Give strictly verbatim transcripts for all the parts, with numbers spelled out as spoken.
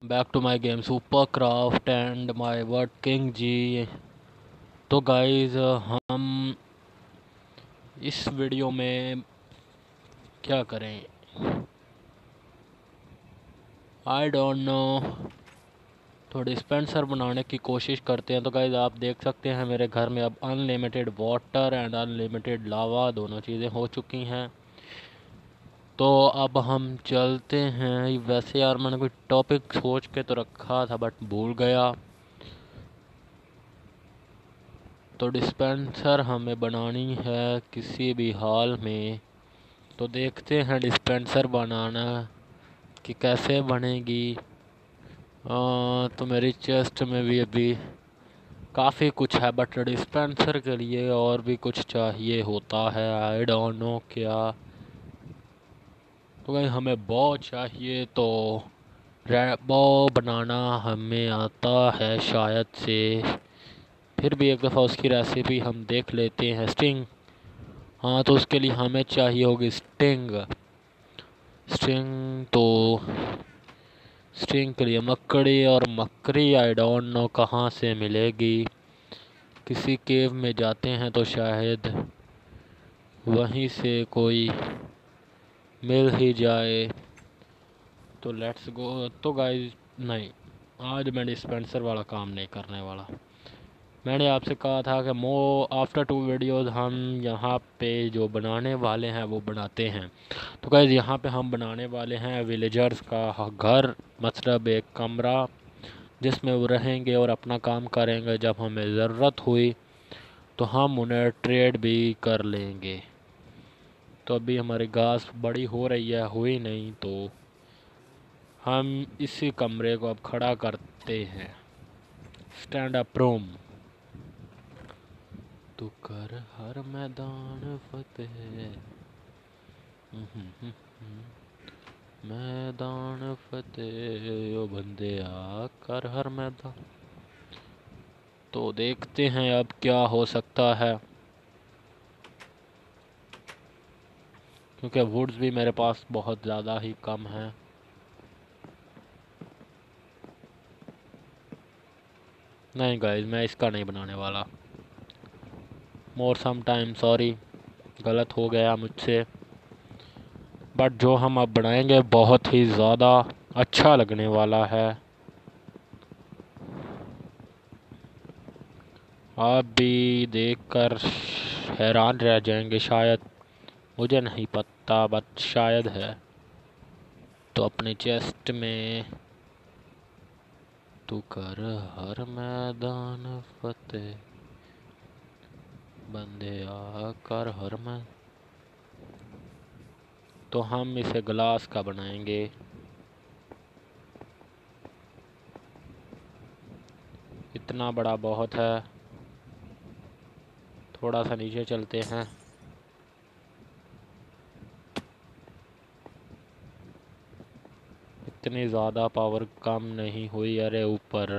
Back to my game super craft and my word king जी। तो guys, हम इस वीडियो में क्या करें, आई डोंट नो। तो डिस्पेंसर बनाने की कोशिश करते हैं। तो गाइस, आप देख सकते हैं मेरे घर में अब unlimited water and unlimited lava दोनों चीज़ें हो चुकी हैं। तो अब हम चलते हैं। वैसे यार, मैंने कोई टॉपिक सोच के तो रखा था बट भूल गया। तो डिस्पेंसर हमें बनानी है किसी भी हाल में। तो देखते हैं डिस्पेंसर बनाना कि कैसे बनेगी। आ, तो मेरी चेस्ट में भी अभी काफ़ी कुछ है बट डिस्पेंसर के लिए और भी कुछ चाहिए होता है। आई डोंट नो क्या। तो भाई, हमें बॉ चाहिए। तो बॉ बनाना हमें आता है शायद से। फिर भी एक दफ़ा उसकी रेसिपी हम देख लेते हैं। स्टिंग, हाँ, तो उसके लिए हमें चाहिए होगी स्टिंग। स्टिंग तो स्टिंग के लिए मकड़ी, और मकड़ी आई डोंट नो कहाँ से मिलेगी। किसी केव में जाते हैं तो शायद वहीं से कोई मिल ही जाए। तो लेट्स गो। तो गाइस, नहीं, आज मैं डिस्पेंसर वाला काम नहीं करने वाला। मैंने आपसे कहा था कि मो आफ्टर टू वीडियोस हम यहाँ पे जो बनाने वाले हैं वो बनाते हैं। तो गाइस, यहाँ पे हम बनाने वाले हैं विलेजर्स का घर, मतलब एक कमरा जिसमें वो रहेंगे और अपना काम करेंगे। जब हमें ज़रूरत हुई तो हम उन्हें ट्रेड भी कर लेंगे। तो अभी हमारी घास बड़ी हो रही है, हुई नहीं, तो हम इसी कमरे को अब खड़ा करते हैं। Stand up room. तू कर हर मैदान फतेह, मैदान फतेह, ओ बंदे आ कर हर मैदान। तो देखते हैं अब क्या हो सकता है, क्योंकि वुड्स भी मेरे पास बहुत ज़्यादा ही कम हैं। नहीं गाइस, मैं इसका नहीं बनाने वाला। मोर सम टाइम सॉरी, गलत हो गया मुझसे। बट जो हम अब बनाएंगे बहुत ही ज़्यादा अच्छा लगने वाला है। आप भी देखकर हैरान रह जाएंगे शायद, मुझे नहीं पता बट शायद है। तो अपने चेस्ट में तू कर हर मैदान फतेह, बंदे आकर हर मैदान। तो हम इसे ग्लास का बनाएंगे। इतना बड़ा बहुत है। थोड़ा सा नीचे चलते हैं। इतनी ज़्यादा पावर कम नहीं हुई। अरे ऊपर,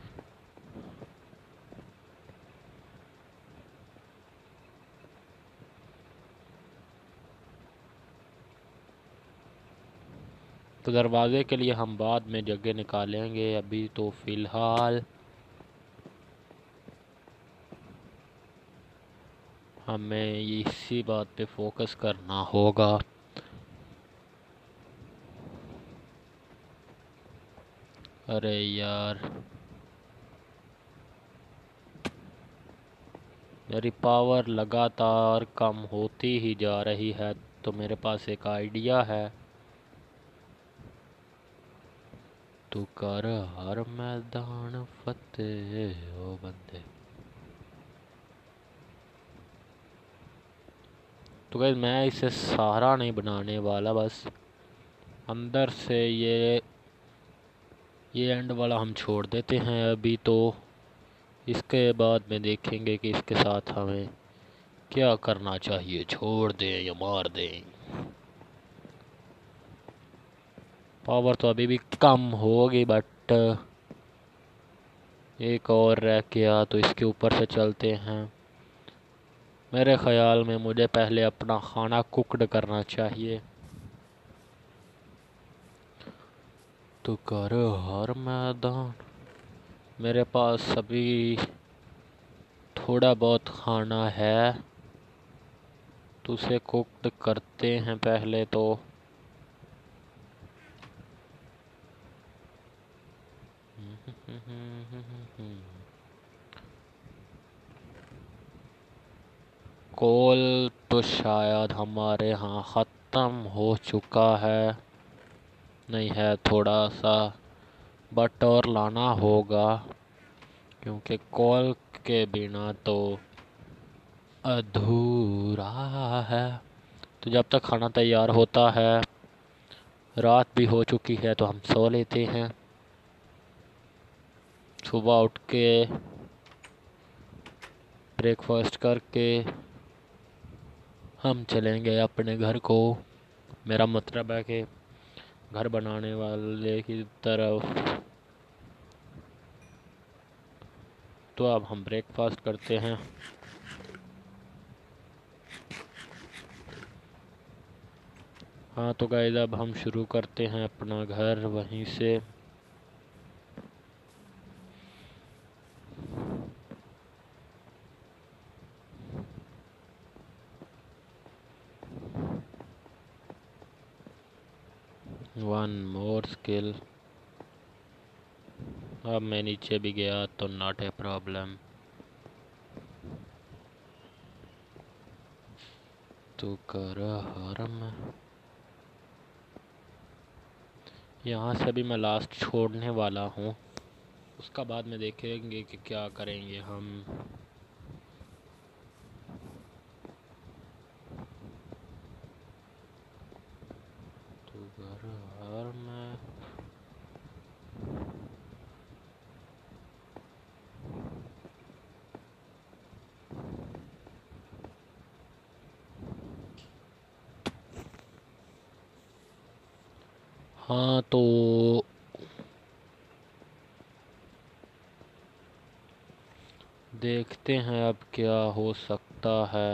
तो दरवाजे के लिए हम बाद में जगह निकालेंगे। अभी तो फ़िलहाल हमें इसी बात पे फोकस करना होगा। अरे यार, मेरी पावर लगातार कम होती ही जा रही है। तो मेरे पास एक आइडिया है। तू कर हर मैदान फतेह, ओ बंदे। तो गाइस, मैं इसे सारा नहीं बनाने वाला, बस अंदर से ये ये एंड वाला हम छोड़ देते हैं अभी। तो इसके बाद में देखेंगे कि इसके साथ हमें क्या करना चाहिए, छोड़ दें या मार दें। पावर तो अभी भी कम होगी बट एक और रह गया, तो इसके ऊपर से चलते हैं। मेरे ख्याल में मुझे पहले अपना खाना कुकड करना चाहिए। तो कर हर मैदान। मेरे पास अभी थोड़ा बहुत खाना है, तो उसे कुक्ड करते हैं पहले तो। कोल तो शायद हमारे यहाँ ख़त्म हो चुका है, नहीं है थोड़ा सा, बट और लाना होगा क्योंकि कोल के बिना तो अधूरा है। तो जब तक खाना तैयार होता है, रात भी हो चुकी है, तो हम सो लेते हैं। सुबह उठ के ब्रेकफास्ट करके हम चलेंगे अपने घर को। मेरा मतलब है कि घर बनाने वाले की तरफ। तो अब हम ब्रेकफास्ट करते हैं। हाँ तो गाइस, अब हम शुरू करते हैं अपना घर वहीं से। One more skill. अब मैं नीचे भी गया तो नॉट ए प्रॉब्लम। तो कर हरम। यहाँ से भी मैं लास्ट छोड़ने वाला हूँ, उसका बाद में देखेंगे कि क्या करेंगे हम। तो कर हरम। हाँ तो देखते हैं अब क्या हो सकता है।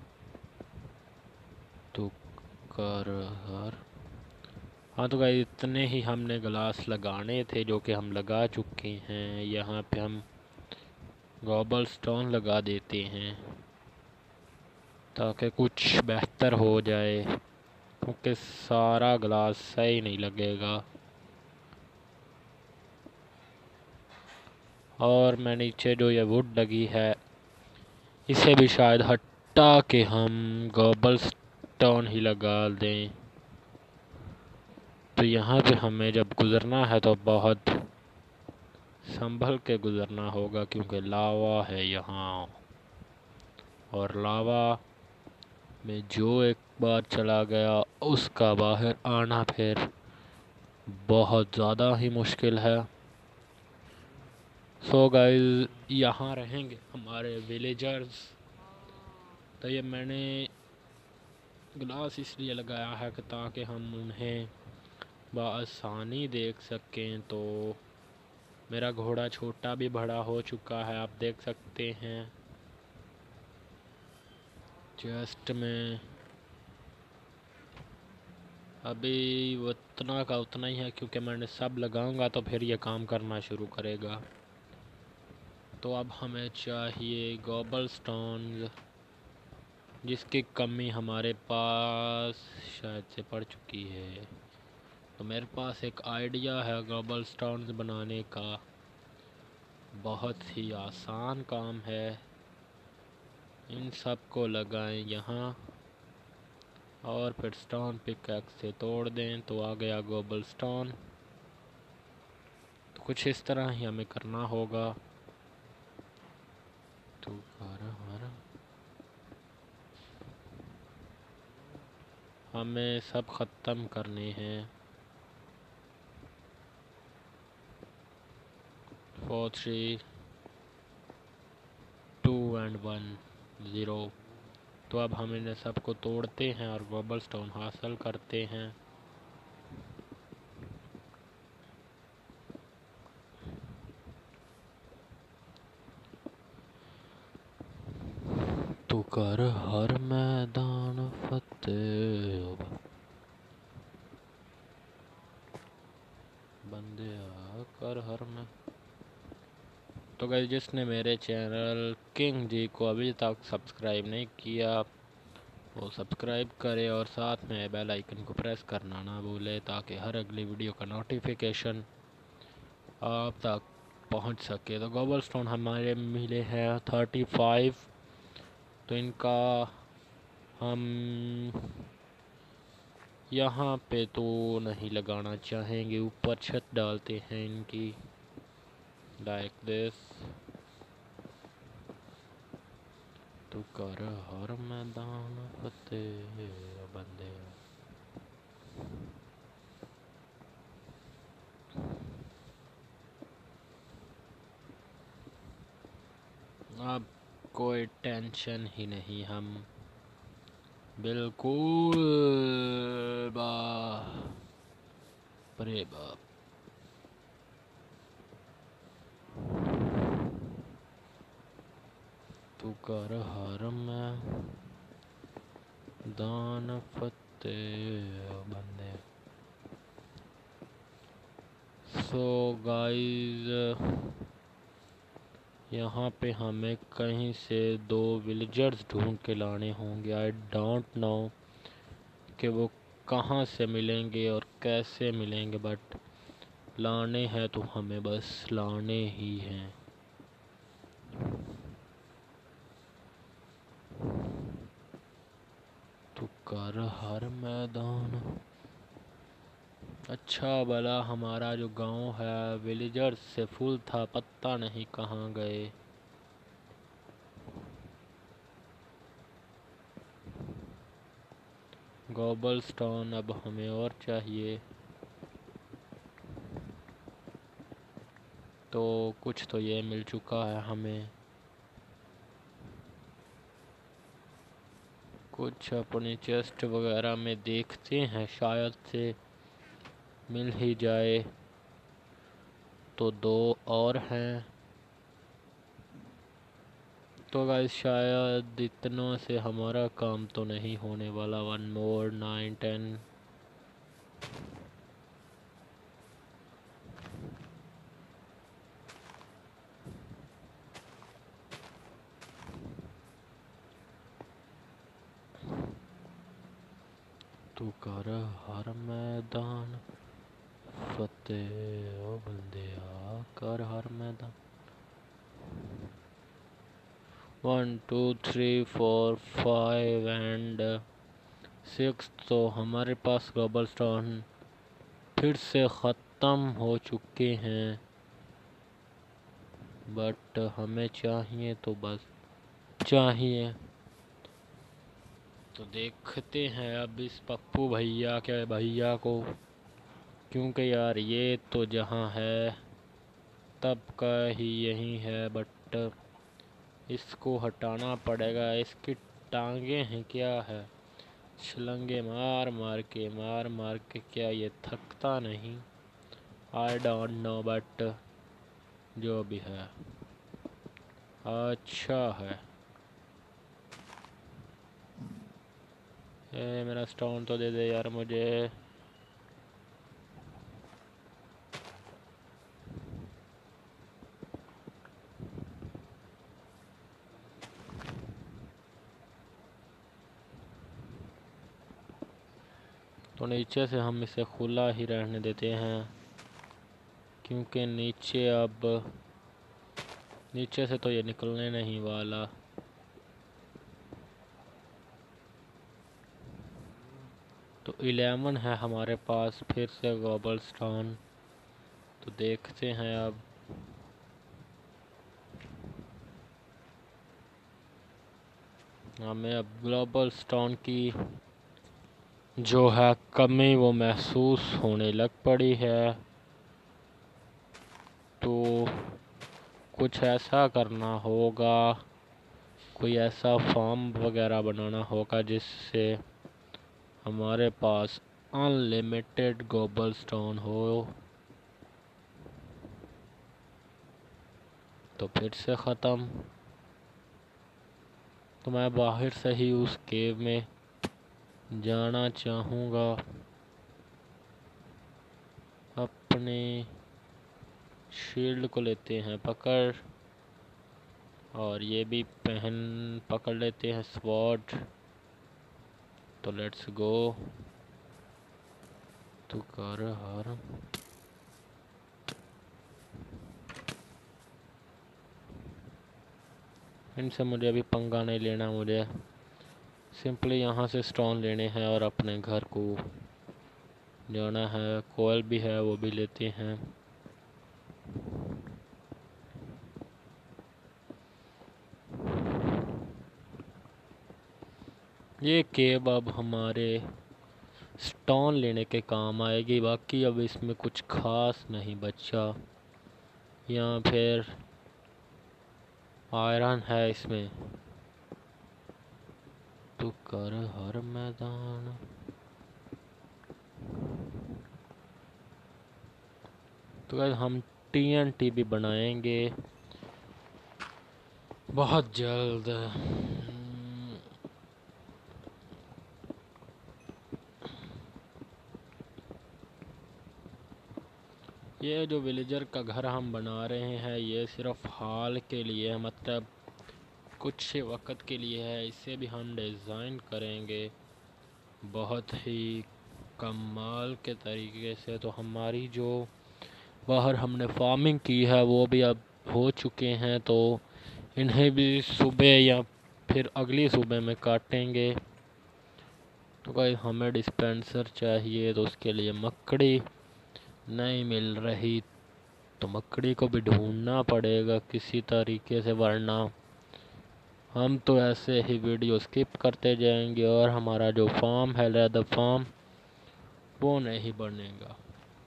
तो कर हर। हाँ तो गाइस, इतने ही हमने ग्लास लगाने थे जो कि हम लगा चुके हैं। यहाँ पे हम गोबल स्टोन लगा देते हैं ताकि कुछ बेहतर हो जाए, क्योंकि सारा ग्लास सही नहीं लगेगा। और मैं नीचे जो ये वुड लगी है, इसे भी शायद हटा के हम गोबल स्टोन ही लगा दें। तो यहाँ पे हमें जब गुज़रना है तो बहुत संभल के गुज़रना होगा, क्योंकि लावा है यहाँ। और लावा में जो एक बार चला गया, उसका बाहर आना फिर बहुत ज़्यादा ही मुश्किल है। सो गाइस, यहाँ रहेंगे हमारे विलेजर्स। तो ये मैंने ग्लास इसलिए लगाया है कि ताकि हम उन्हें बआसानी देख सकें। तो मेरा घोड़ा छोटा भी बड़ा हो चुका है, आप देख सकते हैं। चेस्ट में अभी उतना का उतना ही है, क्योंकि मैंने सब लगाऊंगा तो फिर ये काम करना शुरू करेगा। तो अब हमें चाहिए गोबल स्टोन्स, जिसकी कमी हमारे पास शायद से पड़ चुकी है। तो मेरे पास एक आइडिया है गोबल स्टोन्स बनाने का। बहुत ही आसान काम है। इन सब को लगाएं यहाँ और फिर स्टोन पिकैक्स से तोड़ दें, तो आ गया गोबल स्टोन। तो कुछ इस तरह ही हमें करना होगा। तो हमारा हमें सब ख़त्म करने हैं। Four three two and one zero. तो अब हम इन्हें सबको तोड़ते हैं और गोबल स्टोन हासिल करते हैं। तो कर हर मैदान फतेह। बंद हर में। तो गाइस जिसने मेरे चैनल किंग जी को अभी तक सब्सक्राइब नहीं किया वो सब्सक्राइब करे और साथ में बेल आइकन को प्रेस करना ना भूले ताकि हर अगली वीडियो का नोटिफिकेशन आप तक पहुंच सके। तो गोबल स्टोन हमारे मिले हैं थर्टी फाइव। तो इनका हम यहाँ पे तो नहीं लगाना चाहेंगे, ऊपर छत डालते हैं इनकी लाइक दिस। तू कर हर मैदान फतेह बंदे। अब कोई टेंशन ही नहीं, हम बिल्कुल बा परे बाप। तू कर हर में दान फतेह बंदे। सो गाइस यहाँ पे हमें कहीं से दो विलेजर्स ढूंढ के लाने होंगे। आई डोंट नो कि वो कहाँ से मिलेंगे और कैसे मिलेंगे, बट लाने हैं तो हमें बस लाने ही हैं। तो कर हर मैदान। अच्छा भला हमारा जो गांव है विलेजर्स से फुल था, पता नहीं कहाँ गए। गोबल स्टोन अब हमें और चाहिए। तो कुछ तो ये मिल चुका है हमें, कुछ अपनी चेस्ट वगैरह में देखते हैं शायद से मिल ही जाए। तो दो और हैं। तो गाइस शायद इतनों से हमारा काम तो नहीं होने वाला। One more nine ten. तू कर हर मैदान फतेह ओ बंदिया कर हर मैदान। One two three four five and six. तो हमारे पास गोबल स्टोन फिर से ख़त्म हो चुके हैं, बट हमें चाहिए तो बस चाहिए। तो देखते हैं अब इस पप्पू भैया के भैया को, क्योंकि यार ये तो जहाँ है तब का ही यही है, बट इसको हटाना पड़ेगा। इसकी टांगे हैं क्या है, छलंगे मार मार के मार मार के क्या ये थकता नहीं? आई डोंट नो, बट जो भी है अच्छा है। ए मेरा स्टोन तो दे दे यार मुझे। तो नीचे से हम इसे खुला ही रहने देते हैं, क्योंकि नीचे अब नीचे से तो ये निकलने नहीं वाला। तो इलेवन है हमारे पास फिर से गोबल स्टोन। तो देखते हैं अब हमें अब ग्लोबल स्टोन की जो है कमी वो महसूस होने लग पड़ी है। तो कुछ ऐसा करना होगा, कोई ऐसा फार्म वगैरह बनाना होगा जिससे हमारे पास अनलिमिटेड गोबल स्टोन हो। तो फिर से ख़त्म। तो मैं बाहर से ही उस केव में जाना चाहूँगा अपने शील्ड को लेते हैं पकड़, और ये भी पहन पकड़ लेते हैं स्वॉर्ड। तो लेट्स गो। तू कर हार। इनसे मुझे अभी पंगा नहीं लेना, मुझे सिंपली यहाँ से स्टोन लेने हैं और अपने घर को जाना है। कोयल भी है, वो भी लेते हैं। ये केब अब हमारे स्टोन लेने के काम आएगी, बाकी अब इसमें कुछ खास नहीं बचा। या फिर आयरन है इसमें। तू कर हर मैदान। तो गाइस हम टीएनटी भी बनाएंगे बहुत जल्द। ये जो विलेजर का घर हम बना रहे हैं ये सिर्फ हाल के लिए है, मतलब कुछ वक्त के लिए है। इसे भी हम डिज़ाइन करेंगे बहुत ही कमाल के तरीके से। तो हमारी जो बाहर हमने फार्मिंग की है वो भी अब हो चुके हैं, तो इन्हें भी सुबह या फिर अगली सुबह में काटेंगे। तो गाइस हमें डिस्पेंसर चाहिए, तो उसके लिए मकड़ी नहीं मिल रही, तो मकड़ी को भी ढूंढना पड़ेगा किसी तरीके से, वरना हम तो ऐसे ही वीडियो स्किप करते जाएंगे और हमारा जो फार्म है लेदर फार्म वो नहीं बनेगा।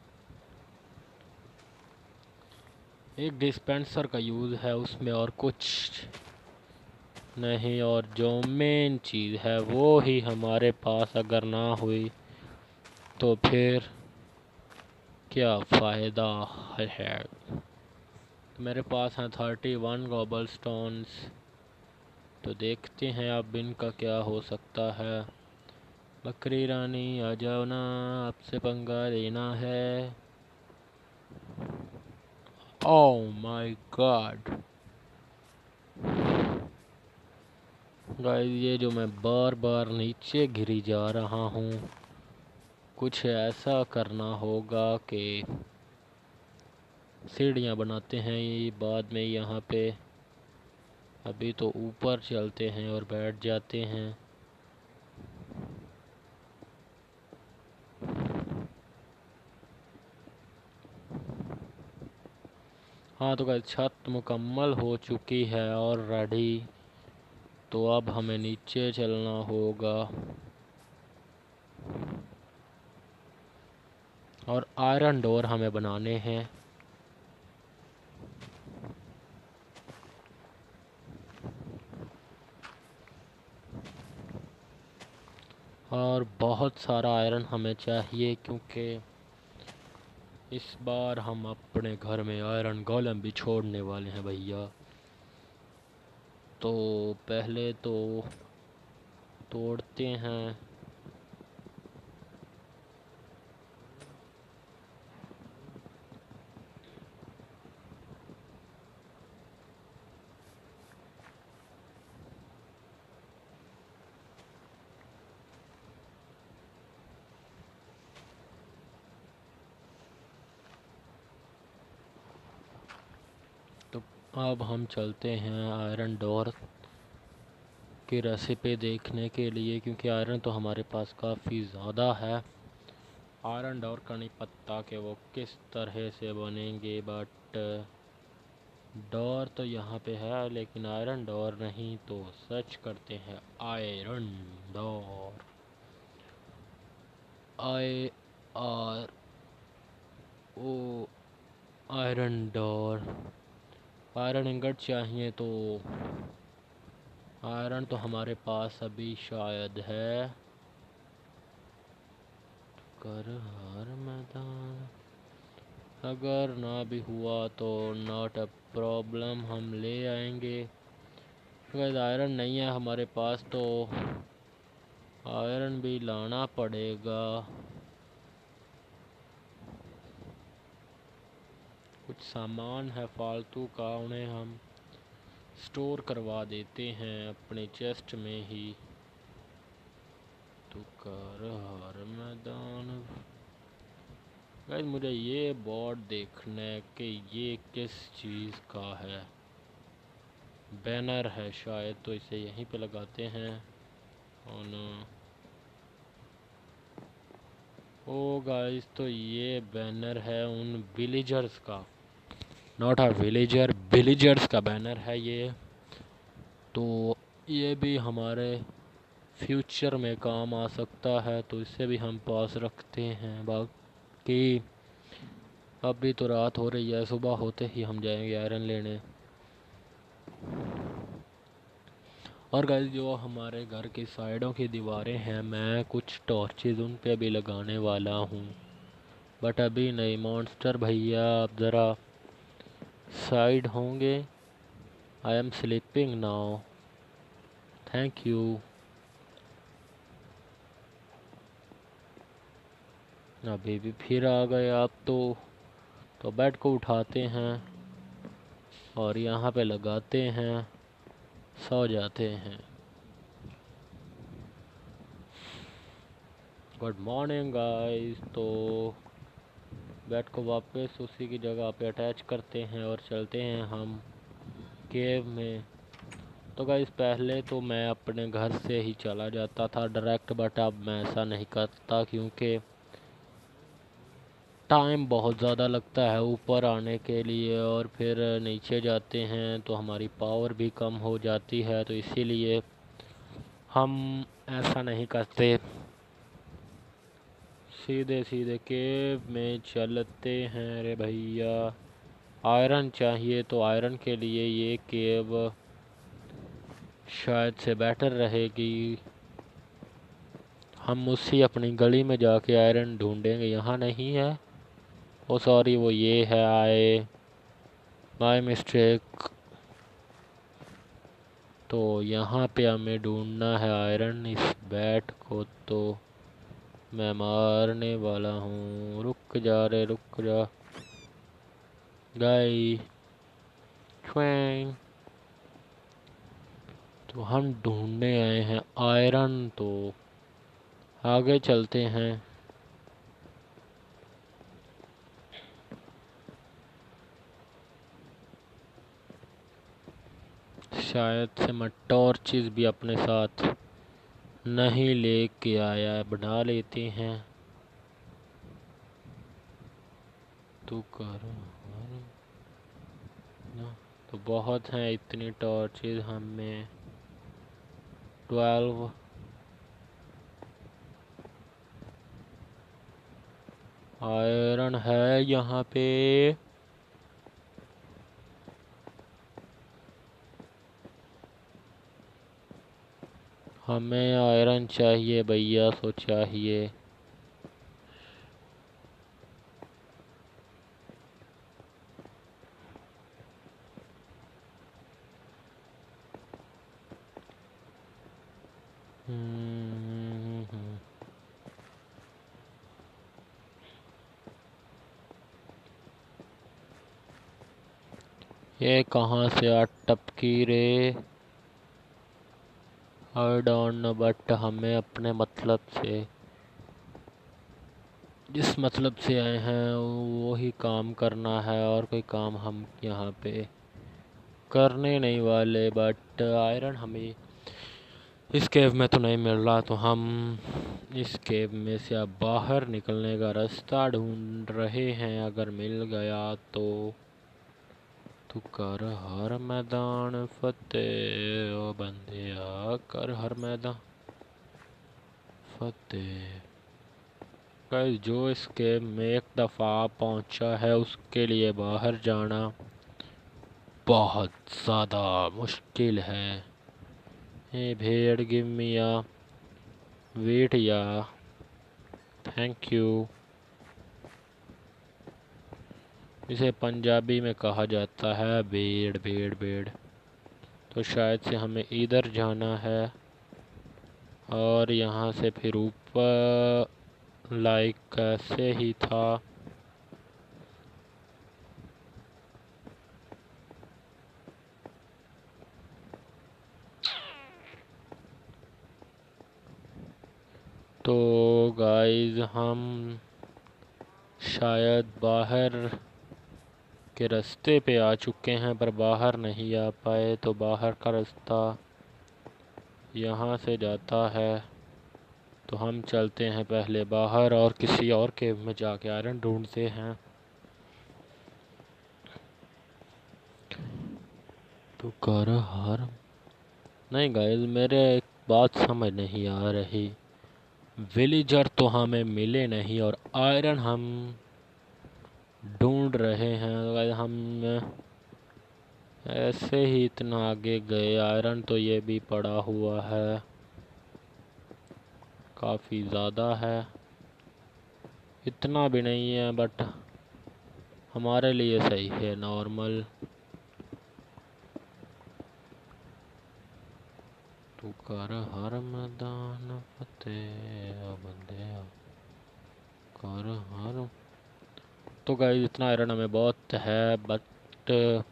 एक डिस्पेंसर का यूज़ है उसमें और कुछ नहीं, और जो मेन चीज़ है वो ही हमारे पास अगर ना हुई तो फिर क्या फ़ायदा है। मेरे पास हैं थर्टी वन गोबल स्टोन्स, तो देखते हैं अब इनका क्या हो सकता है। बकरी रानी आ जाओ ना, आपसे पंगा लेना है। ओह माय गॉड गाइस, ये जो मैं बार बार नीचे गिरी जा रहा हूँ, कुछ ऐसा करना होगा कि सीढ़ियाँ बनाते हैं ये बाद में यहाँ पे। अभी तो ऊपर चलते हैं और बैठ जाते हैं। हाँ तो गाइस छत मुकम्मल हो चुकी है और रेडी। तो अब हमें नीचे चलना होगा और आयरन डोर हमें बनाने हैं। और बहुत सारा आयरन हमें चाहिए, क्योंकि इस बार हम अपने घर में आयरन गोलम भी छोड़ने वाले हैं भैया। तो पहले तो तोड़ते हैं। तो अब हम चलते हैं आयरन डोर की रेसिपी देखने के लिए, क्योंकि आयरन तो हमारे पास काफ़ी ज़्यादा है। आयरन डोर का नहीं पता कि वो किस तरह से बनेंगे, बट डोर तो यहाँ पे है लेकिन आयरन डोर नहीं। तो सर्च करते हैं iron door, I R O iron door. Iron ingot चाहिए, तो आयरन तो हमारे पास अभी शायद है। कर हर मैदान, अगर ना भी हुआ तो नॉट अ प्रॉब्लम, हम ले आएंगे। अगर आयरन नहीं है हमारे पास तो आयरन भी लाना पड़ेगा। कुछ सामान है फालतू का, उन्हें हम स्टोर करवा देते हैं अपने चेस्ट में ही। तो कर हर मैदान। गाइस मुझे ये बोर्ड देखना है कि ये किस चीज़ का है। बैनर है शायद, तो इसे यहीं पे लगाते हैं। और ओ गाइस, तो ये बैनर है उन विलेजर्स का, नॉट अ विलेजर, विलेजर्स का बैनर है ये। तो ये भी हमारे फ्यूचर में काम आ सकता है, तो इसे भी हम पास रखते हैं। बाकी अभी तो रात हो रही है, सुबह होते ही हम जाएंगे आयरन लेने। और गाइस जो हमारे घर की साइडों की दीवारें हैं, मैं कुछ टॉर्चेज उन पे भी लगाने वाला हूँ, बट अभी नहीं। मॉन्स्टर भैया आप ज़रा साइड होंगे। I am sleeping now, thank you. अभी भी फिर आ गए आप तो तो बेड को उठाते हैं और यहाँ पे लगाते हैं, सो जाते हैं। Good morning guys. तो बेड को वापस उसी की जगह पे अटैच करते हैं और चलते हैं हम केव में। तो गाइस पहले तो मैं अपने घर से ही चला जाता था डायरेक्ट, बट अब मैं ऐसा नहीं करता क्योंकि टाइम बहुत ज़्यादा लगता है ऊपर आने के लिए, और फिर नीचे जाते हैं तो हमारी पावर भी कम हो जाती है। तो इसीलिए हम ऐसा नहीं करते, सीधे सीधे केव में चलते हैं। रे भैया आयरन चाहिए, तो आयरन के लिए ये केव शायद से बेटर रहेगी। हम उसी अपनी गली में जाके आयरन ढूंढेंगे। यहाँ नहीं है, ओ सॉरी वो ये है, आए माय मिस्टेक। तो यहाँ पे हमें ढूंढना है आयरन। इस बैट को तो मैं मारने वाला हूँ। रुक जा रे, रुक जा गाई ट्वैंग। तो हम ढूंढने आए हैं आयरन, तो आगे चलते हैं। शायद से मैं टॉर्चेस भी अपने साथ नहीं लेके आया, बना लेते हैं। तो कर ना, तो बहुत हैं इतनी टॉर्चेस हमें। ट्वेल्व आयरन है यहाँ पे। हमें आयरन चाहिए भैया, सो चाहिए। ये कहाँ से आ टपकी रे? आई डोंट नो, बट हमें अपने मतलब से, जिस मतलब से आए हैं वो ही काम करना है, और कोई काम हम यहाँ पे करने नहीं वाले। बट आयरन हमें इस केव में तो नहीं मिल रहा, तो हम इस केव में से अब बाहर निकलने का रास्ता ढूंढ रहे हैं। अगर मिल गया तो तू कर हर मैदान फतेह, ओ बंदिया कर हर मैदान फतेह। गाइस जो इस गेम में एक दफ़ा पहुंचा है उसके लिए बाहर जाना बहुत ज़्यादा मुश्किल है। ए भेड़ गिव मी या वेट या थैंक यू। इसे पंजाबी में कहा जाता है भेड़ भेड़ भेड़। तो शायद से हमें इधर जाना है और यहाँ से फिर ऊपर, लाइक कैसे ही था। गाइस हम शायद बाहर के रास्ते पे आ चुके हैं पर बाहर नहीं आ पाए, तो बाहर का रास्ता यहाँ से जाता है। तो हम चलते हैं पहले बाहर और किसी और केव में जाके आयरन ढूंढते हैं। तो कर हर नहीं गाइस, मेरे एक बात समझ नहीं आ रही। विलेजर तो हमें मिले नहीं और आयरन हम ढूंढ रहे हैं। गाइस हम ऐसे ही इतना आगे गए, आयरन तो ये भी पड़ा हुआ है, काफ़ी ज़्यादा है। इतना भी नहीं है बट हमारे लिए सही है, नॉर्मल। तू कर हर मैदान फतेह बंदे कर हर। तो गाइस इतना आयरन हमें बहुत है, बट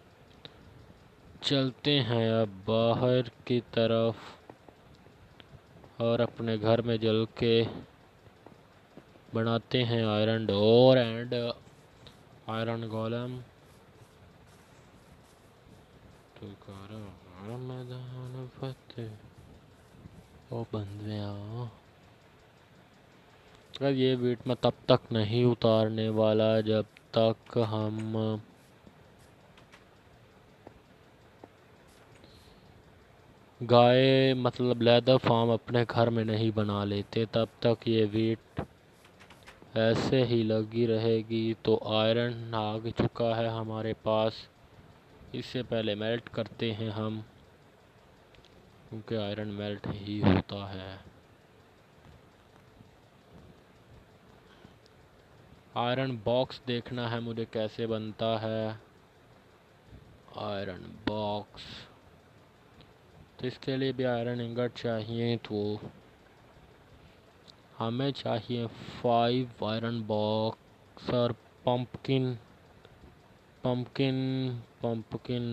चलते हैं अब बाहर की तरफ और अपने घर में जल के बनाते हैं iron door and iron golem. तो कर हर मैदान फतेह ओ बंदिया। ये बीट मैं तब तक नहीं उतारने वाला जब तक हम गाय मतलब लेदर फार्म अपने घर में नहीं बना लेते। तब तक ये वीट ऐसे ही लगी रहेगी। तो आयरन आ चुका है हमारे पास, इससे पहले मेल्ट करते हैं हम, क्योंकि आयरन मेल्ट ही होता है। आयरन बॉक्स देखना है मुझे कैसे बनता है आयरन बॉक्स। तो इसके लिए भी आयरन इंगट चाहिए, तो हमें चाहिए फाइव आयरन बॉक्स और पंपकिन पंपकिन पंपकिन।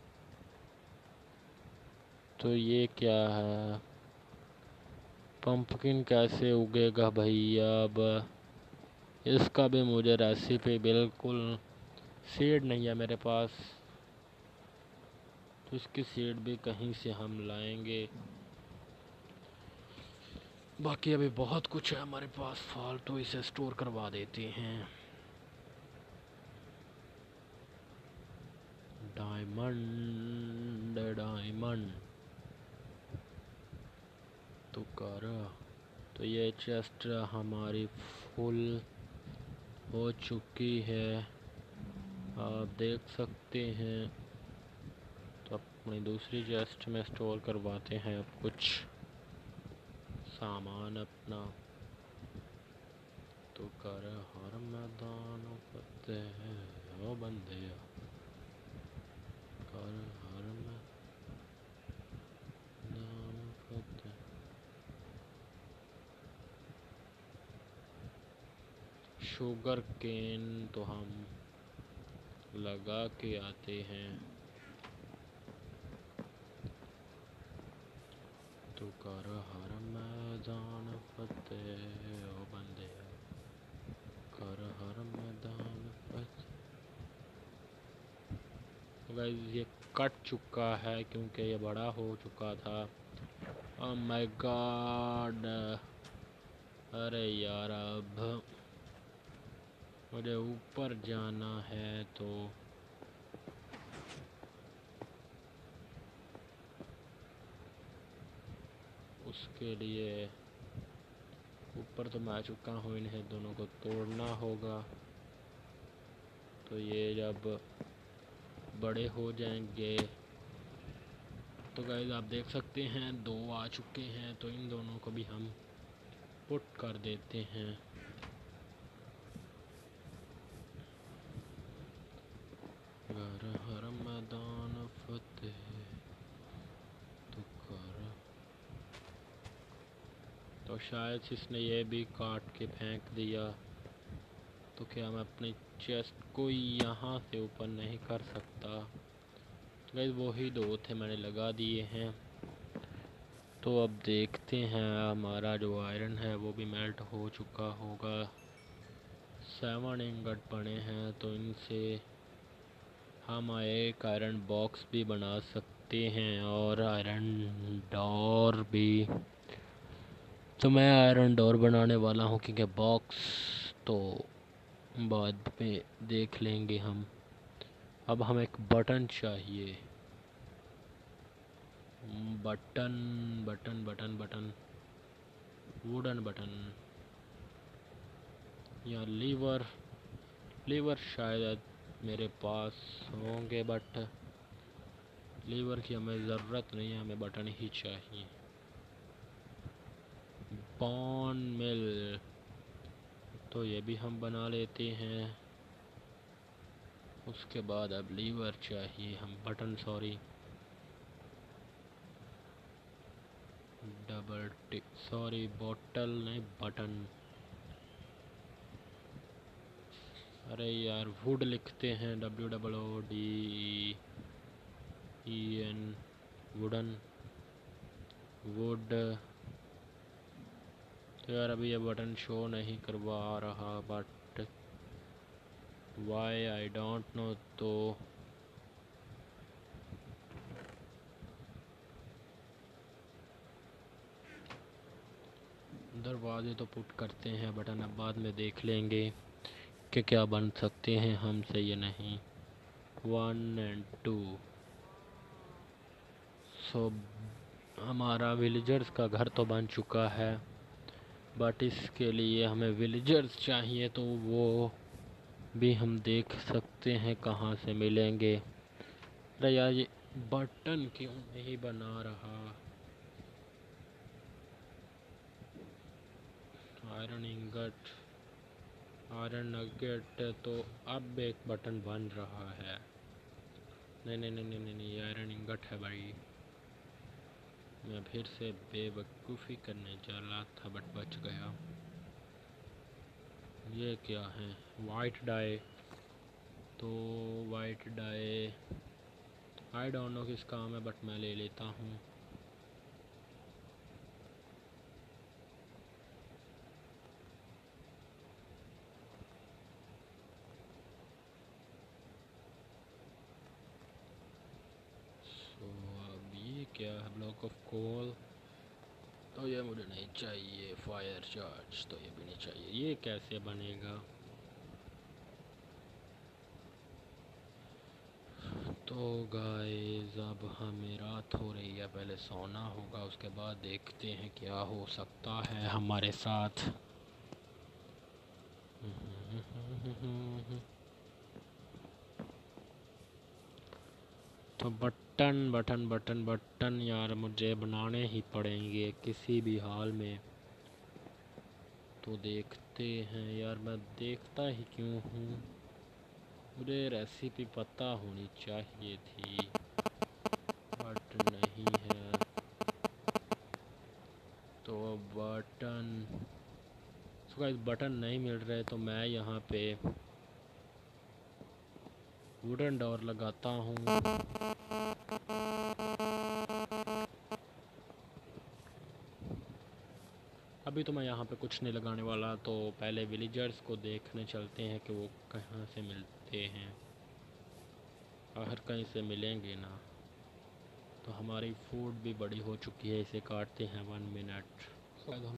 तो ये क्या है, पंपकिन कैसे उगेगा भैया? अब इसका भी मुझे रेसिपी बिल्कुल सीड नहीं है मेरे पास, तो इसकी सीड भी कहीं से हम लाएंगे। बाकी अभी बहुत कुछ है हमारे पास फालतू, इसे स्टोर करवा देते हैं। डायमंड डायमंड तो कर। तो ये चेस्ट हमारी फुल हो चुकी है, आप देख सकते हैं। तो अपनी दूसरी चेस्ट में स्टोर करवाते हैं अब कुछ सामान अपना। तो कर हर मैदान फतेह ओ बंदे कर हर मैदान फतेह। शुगर केन तो हम लगा के आते हैं। तो कर हर मैदान फतेह ओ बंदे कर हर मैदान फतेह। तो गाइस ये कट चुका है क्योंकि ये बड़ा हो चुका था। ओह माय गॉड, अरे यार अब मुझे ऊपर जाना है, तो उसके लिए ऊपर तो मैं आ चुका हूँ, इन्हें दोनों को तोड़ना होगा। तो ये जब बड़े हो जाएंगे, तो गाइस आप देख सकते हैं दो आ चुके हैं, तो इन दोनों को भी हम पुट कर देते हैं। घर हर मैदान फतेह तो कर। तो शायद इसने ये भी काट के फेंक दिया, तो क्या मैं अपनी चेस्ट को यहाँ से ऊपर नहीं कर सकता? गाइस वही दो थे मैंने लगा दिए हैं। तो अब देखते हैं, हमारा जो आयरन है वो भी मेल्ट हो चुका होगा। सेवन इंगट पड़े हैं तो इनसे हम एक आयरन बॉक्स भी बना सकते हैं और आयरन डोर भी। तो मैं आयरन डोर बनाने वाला हूँ, क्योंकि बॉक्स तो बाद में देख लेंगे हम। अब हमें एक बटन चाहिए। Button button button button wooden button या लीवर। लीवर शायद मेरे पास होंगे, बट लीवर की हमें ज़रूरत नहीं है, हमें बटन ही चाहिए। बॉन मिल तो ये भी हम बना लेते हैं। उसके बाद अब लीवर चाहिए हम, button sorry double tick sorry बोतल नहीं बटन। अरे यार, वुड लिखते हैं, W double O D E N, wooden wood. तो यार अभी ये बटन शो नहीं करवा रहा, but why I don't know. तो दरवाजे तो पुट करते हैं, बटन अब बाद में देख लेंगे कि क्या बन सकते हैं हमसे ये नहीं। One and to. सो हमारा विलेजर्स का घर तो बन चुका है, बट इसके लिए हमें विलेजर्स चाहिए, तो वो भी हम देख सकते हैं कहाँ से मिलेंगे। अरे यार, ये बटन क्यों नहीं बना रहा। आयरन इंगट, आयरन नगेट, तो अब एक बटन बन रहा है। नहीं नहीं नहीं नहीं नहीं, ये आयरन इंगट है भाई। मैं फिर से बेवकूफ़ी करने चला था, बट बच गया। ये क्या है, वाइट डाई। तो white dye I don't know किस काम है, बट मैं ले लेता हूँ। तो अब ये क्या है, ब्लॉक ऑफ कोल। तो ये मुझे नहीं चाहिए। फायर चार्ज तो ये भी नहीं चाहिए। ये कैसे बनेगा। तो गाइस, अब हमें रात हो रही है, पहले सोना होगा, उसके बाद देखते हैं क्या हो सकता है हमारे साथ। तो बटन बटन बटन बटन यार मुझे बनाने ही पड़ेंगे किसी भी हाल में। तो देखते हैं यार, मैं देखता ही क्यों हूँ, मुझे रेसिपी पता होनी चाहिए थी, बट नहीं है। तो बटन तो गाइस, बटन नहीं मिल रहे, तो मैं यहाँ पे वुडन डोर लगाता हूँ। अभी तो मैं यहाँ पे कुछ नहीं लगाने वाला, तो पहले विलेजर्स को देखने चलते हैं कि वो कहाँ से मिलते हैं। हर कहीं से मिलेंगे ना। तो हमारी फूड भी बड़ी हो चुकी है, इसे काटते हैं वन मिनट।